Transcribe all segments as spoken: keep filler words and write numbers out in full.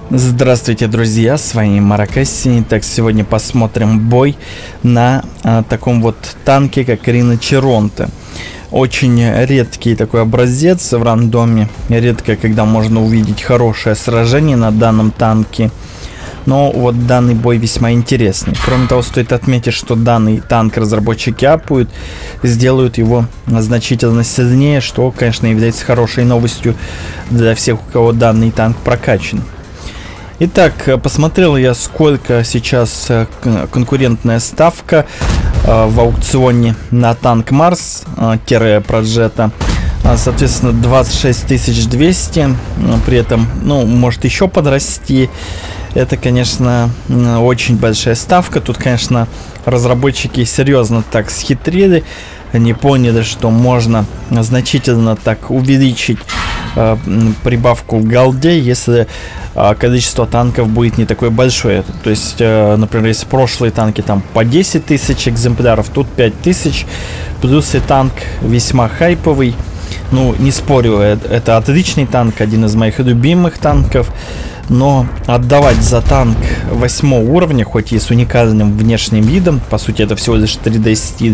Здравствуйте, друзья, с вами Маракасси. Так, сегодня посмотрим бой на а, таком вот танке, как Рина Черонте. Очень редкий такой образец в рандоме. Редко, когда можно увидеть хорошее сражение на данном танке. Но вот данный бой весьма интересный. Кроме того, стоит отметить, что данный танк разработчики апают, сделают его значительно сильнее, что, конечно, является хорошей новостью для всех, у кого данный танк прокачан. Итак, посмотрел я, сколько сейчас конкурентная ставка в аукционе на танк Марс-Проджета. Соответственно, двадцать шесть тысяч двести. При этом, ну, может еще подрасти. Это, конечно, очень большая ставка. Тут, конечно, разработчики серьезно так схитрили. Они поняли, что можно значительно так увеличить э, прибавку в голде, если э, количество танков будет не такое большое. То есть, э, например, если прошлые танки там по десять тысяч экземпляров, тут пять тысяч. Плюс и танк весьма хайповый. Ну, не спорю, это, это отличный танк, один из моих любимых танков. Но отдавать за танк восьмого уровня, хоть и с уникальным внешним видом, по сути это всего лишь три дэ стиль,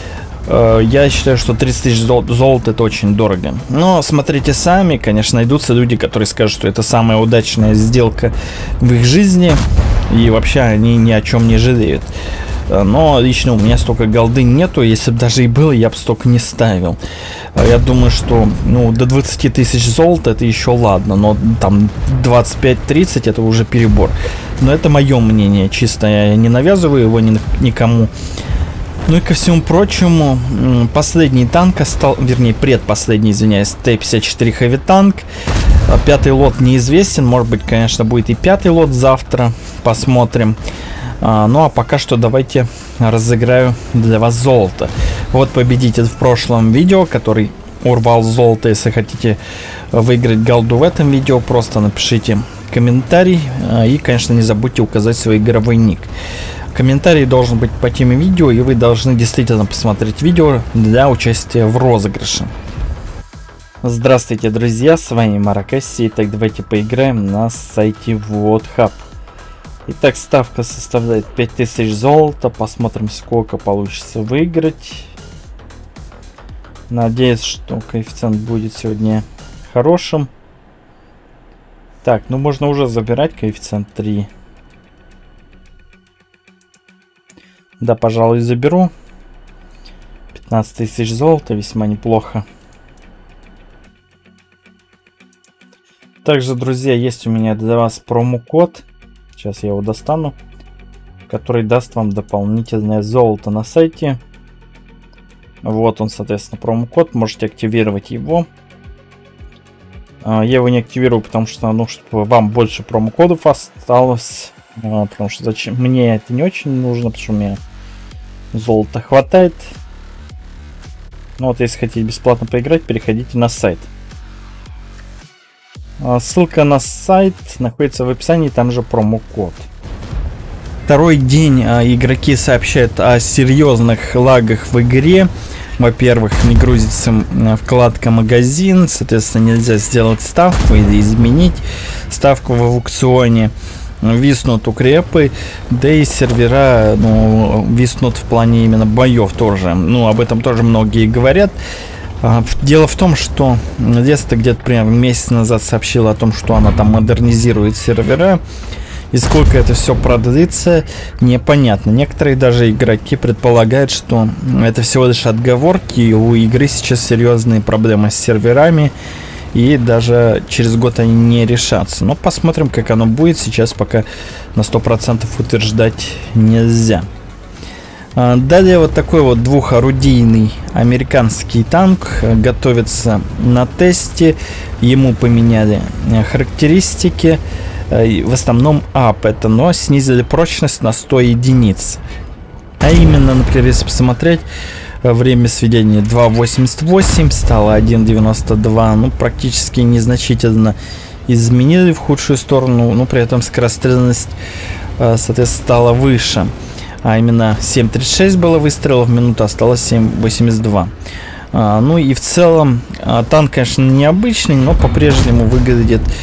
я считаю, что тридцать тысяч зол золота это очень дорого. Но смотрите сами, конечно, найдутся люди, которые скажут, что это самая удачная сделка в их жизни. И вообще они ни о чем не жалеют. Но лично у меня столько голды нету. Если бы даже и было, я бы столько не ставил. Я думаю, что ну, до двадцати тысяч золота это еще ладно. Но там двадцать пять тридцать это уже перебор. Но это мое мнение. Чисто я не навязываю его ни, никому. Ну и ко всему прочему, последний танк стал, вернее, предпоследний, извиняюсь, Т пятьдесят четыре Heavy Tank. Пятый лот неизвестен, может быть, конечно, будет и пятый лот завтра, посмотрим. А, ну а пока что давайте разыграю для вас золото. Вот победитель в прошлом видео, который урвал золото. Если хотите выиграть голду в этом видео, просто напишите комментарий и, конечно, не забудьте указать свой игровой ник. Комментарий должен быть по теме видео, и вы должны действительно посмотреть видео для участия в розыгрыше. Здравствуйте, друзья, с вами Маракасси. Итак, давайте поиграем на сайте WotHub. Итак, ставка составляет пять тысяч золота. Посмотрим, сколько получится выиграть. Надеюсь, что коэффициент будет сегодня хорошим. Так, ну можно уже забирать коэффициент три. Да, пожалуй, заберу. пятнадцать тысяч золота, весьма неплохо. Также, друзья, есть у меня для вас промокод. Сейчас я его достану. Который даст вам дополнительное золото на сайте. Вот он, соответственно, промокод. Можете активировать его. Я его не активирую, потому что, ну, чтобы вам больше промокодов осталось. Потому что зачем? Мне это не очень нужно, потому что у меня золота хватает. Ну вот, если хотите бесплатно поиграть, переходите на сайт. Ссылка на сайт находится в описании, там же промокод. Второй день игроки сообщают о серьезных лагах в игре. Во-первых, не грузится вкладка магазин, соответственно, нельзя сделать ставку или изменить ставку в аукционе. Виснут укрепы, да и сервера, ну, виснут в плане именно боев тоже. Ну, об этом тоже многие говорят. Дело в том, что Леста где-то примерно месяц назад сообщила о том, что она там модернизирует сервера. И сколько это все продлится, непонятно. Некоторые даже игроки предполагают, что это всего лишь отговорки, и у игры сейчас серьезные проблемы с серверами. И даже через год они не решатся. Но посмотрим, как оно будет. Сейчас пока на сто процентов утверждать нельзя. Далее вот такой вот двухорудийный американский танк готовится на тесте. Ему поменяли характеристики. В основном ап это, но снизили прочность на сто единиц. А именно, например, если посмотреть, время сведения два восемьдесят восемь стало один девяносто два. Ну, практически незначительно изменили в худшую сторону. Но при этом скорострельность, соответственно, стала выше. А именно семь тридцать шесть было выстрелов в минуту, а стало семь восемьдесят два. А, ну и в целом танк, конечно, необычный, но по-прежнему выглядит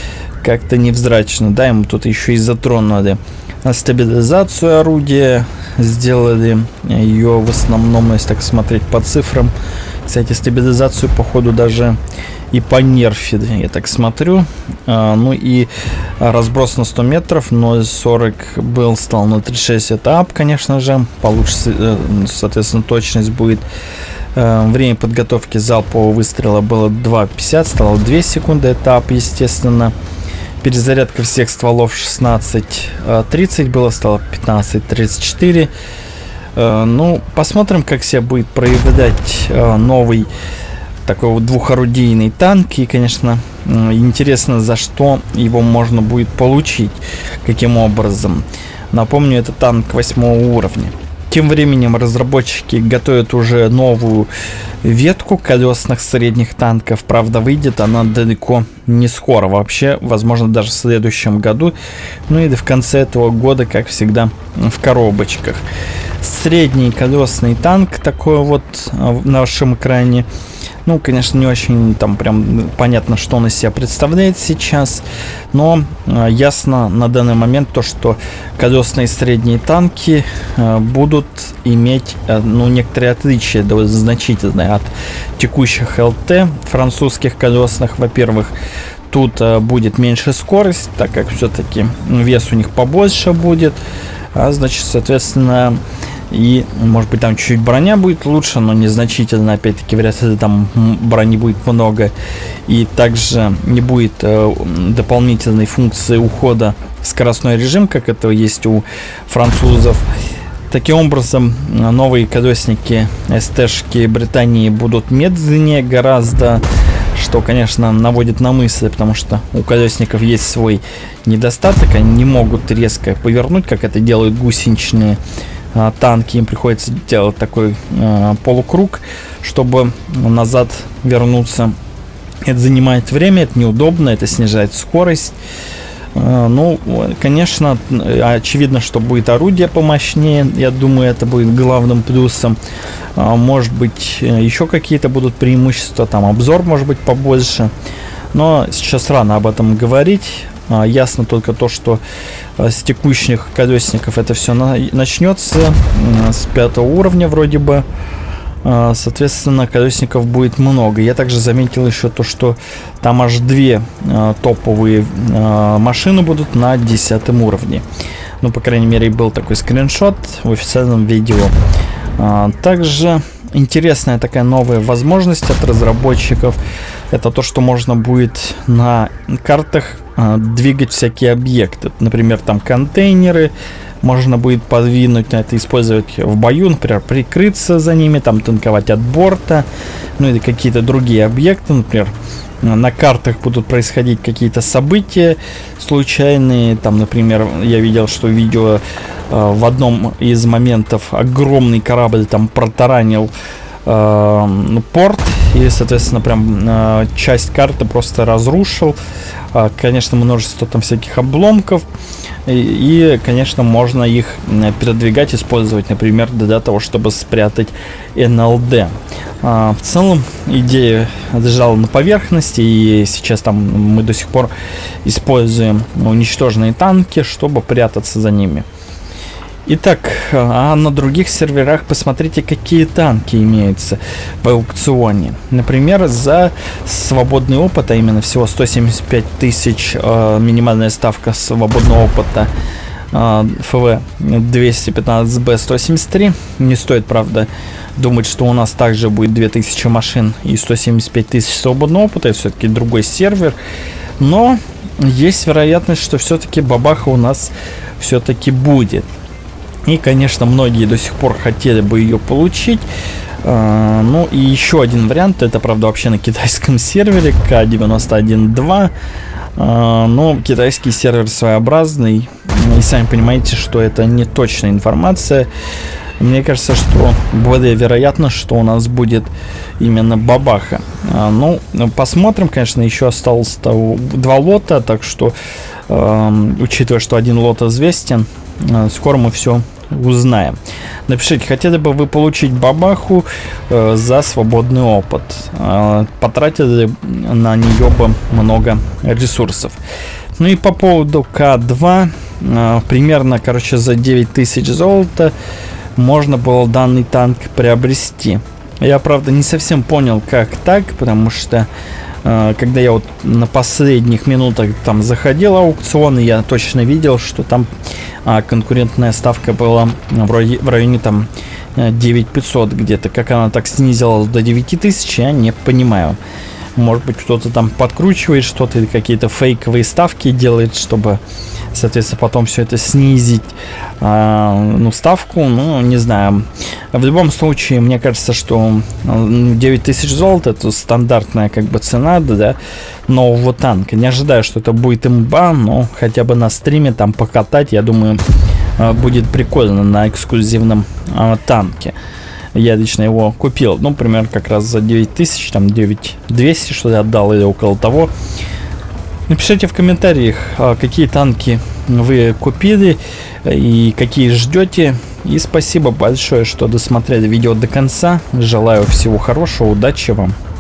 как-то невзрачно. Да, ему тут еще и затронули стабилизацию орудия, сделали ее в основном, если так смотреть по цифрам. Кстати, стабилизацию, походу, даже и понерфили, я так смотрю. А, ну и разброс на сто метров, ноль сорок был, стал ноль тридцать шесть, это ап, конечно же. Получше, соответственно, точность будет. А, время подготовки залпового выстрела было два пятьдесят, стало две секунды, это ап, естественно. Перезарядка всех стволов шестнадцать тридцать было, стало пятнадцать тридцать четыре. Ну, посмотрим, как себя будет проявлять новый такой вот двухорудийный танк. И, конечно, интересно, за что его можно будет получить, каким образом. Напомню, это танк восьмого уровня. Тем временем разработчики готовят уже новую ветку колесных средних танков. Правда, выйдет она далеко не скоро. Вообще, возможно, даже в следующем году. Ну и в конце этого года, как всегда, в коробочках. Средний колесный танк такой вот на вашем экране. Ну, конечно, не очень там прям понятно, что он из себя представляет сейчас. Но э, ясно на данный момент то, что колесные средние танки э, будут иметь э, ну, некоторые отличия, да, значительные от текущих эл тэ французских колесных. Во-первых, тут э, будет меньше скорость, так как все-таки вес у них побольше будет. А значит, соответственно, и, может быть, там чуть-чуть броня будет лучше, но незначительно. Опять-таки, вряд ли там брони будет много. И также не будет э, дополнительной функции ухода в скоростной режим, как это есть у французов. Таким образом, новые колесники эс тэ-шки Британии будут медленнее гораздо, что, конечно, наводит на мысли, потому что у колесников есть свой недостаток. Они не могут резко повернуть, как это делают гусеничные танки. Им приходится делать такой э, полукруг, чтобы назад вернуться. Это занимает время, это неудобно, это снижает скорость. Э, ну, конечно, очевидно, что будет орудие помощнее. Я думаю, это будет главным плюсом. Э, может быть, еще какие-то будут преимущества. Там обзор может быть побольше. Но сейчас рано об этом говорить. Uh, ясно только то, что uh, с текущих колесников это все на начнется uh, с пятого уровня вроде бы. Uh, соответственно, колесников будет много. Я также заметил еще то, что там аж две uh, топовые uh, машины будут на десятом уровне. Ну, по крайней мере, был такой скриншот в официальном видео. Uh, также интересная такая новая возможность от разработчиков. Это то, что можно будет на картах э, двигать всякие объекты. Например, там контейнеры можно будет подвинуть, на это использовать в бою, например, прикрыться за ними, там танковать от борта, ну или какие-то другие объекты. Например, на картах будут происходить какие-то события случайные. Там, например, я видел, что видео э, в одном из моментов огромный корабль там протаранил э, порт. И, соответственно, прям э, часть карты просто разрушил. Э, конечно, множество там всяких обломков. И, и, конечно, можно их передвигать, использовать, например, для того, чтобы спрятать эн эл дэ. Э, в целом, идея лежала на поверхности. И сейчас там мы до сих пор используем уничтоженные танки, чтобы прятаться за ними. Итак, а на других серверах посмотрите, какие танки имеются в аукционе. Например, за свободный опыт, а именно всего сто семьдесят пять тысяч э, минимальная ставка свободного опыта э, эф вэ двести пятнадцать бэ сто семьдесят три. Не стоит, правда, думать, что у нас также будет две тысячи машин и сто семьдесят пять тысяч свободного опыта. Это все-таки другой сервер. Но есть вероятность, что все-таки бабаха у нас все-таки будет. И, конечно, многие до сих пор хотели бы ее получить. Uh, ну и еще один вариант, это, правда, вообще на китайском сервере ка девяносто один два. Uh, но китайский сервер своеобразный. И сами понимаете, что это не точная информация. Мне кажется, что более вероятно, что у нас будет именно бабаха. Uh, ну, посмотрим, конечно, еще осталось два лота. Так что, uh, учитывая, что один лот известен, uh, скоро мы все узнаем. Напишите, хотели бы вы получить бабаху э, за свободный опыт? Э, потратили на нее бы много ресурсов? Ну и по поводу К два, э, примерно, короче, за девять тысяч золота можно было данный танк приобрести. Я, правда, не совсем понял, как так, потому что э, когда я вот на последних минутах там заходил аукцион, я точно видел, что там э, конкурентная ставка была в районе, в районе там девять тысяч пятьсот где-то. Как она так снизилась до девяти тысяч, я не понимаю. Может быть, кто-то там подкручивает что-то или какие-то фейковые ставки делает, чтобы, соответственно, потом все это снизить, а, ну, ставку, ну, не знаю. В любом случае, мне кажется, что девять тысяч золота — это стандартная, как бы, цена, да, нового танка. Не ожидаю, что это будет имба, но хотя бы на стриме там покатать, я думаю, будет прикольно на эксклюзивном а, танке. Я лично его купил, ну, например, как раз за девять тысяч, там девять тысяч двести, что я отдал, или около того. Напишите в комментариях, какие танки вы купили и какие ждете. И спасибо большое, что досмотрели видео до конца. Желаю всего хорошего, удачи вам.